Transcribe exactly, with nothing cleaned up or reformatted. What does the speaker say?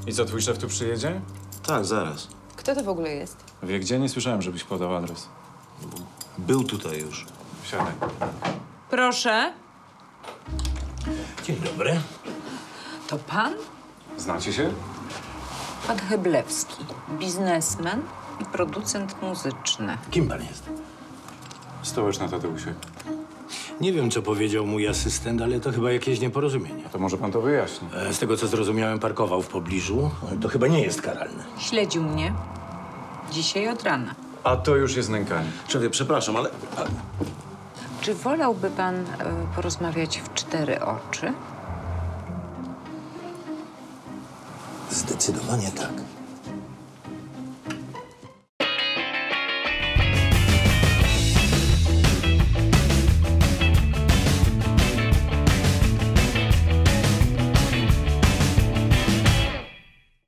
I co, twój szef tu przyjedzie? Tak, zaraz. Kto to w ogóle jest? Wie gdzie? Nie słyszałem, żebyś podał adres. Był tutaj już. Siadaj. Proszę. Dzień dobry. To pan? Znacie się? Pan Heblewski. Biznesmen i producent muzyczny. Kim pan jest? Stołeczna, Tadeusie. Nie wiem, co powiedział mój asystent, ale to chyba jakieś nieporozumienie. To może pan to wyjaśni. E, Z tego, co zrozumiałem, parkował w pobliżu. To chyba nie jest karalne. Śledził mnie dzisiaj od rana. A to już jest nękanie. Szefie, przepraszam, ale... Czy wolałby pan e, porozmawiać w cztery oczy? Zdecydowanie tak.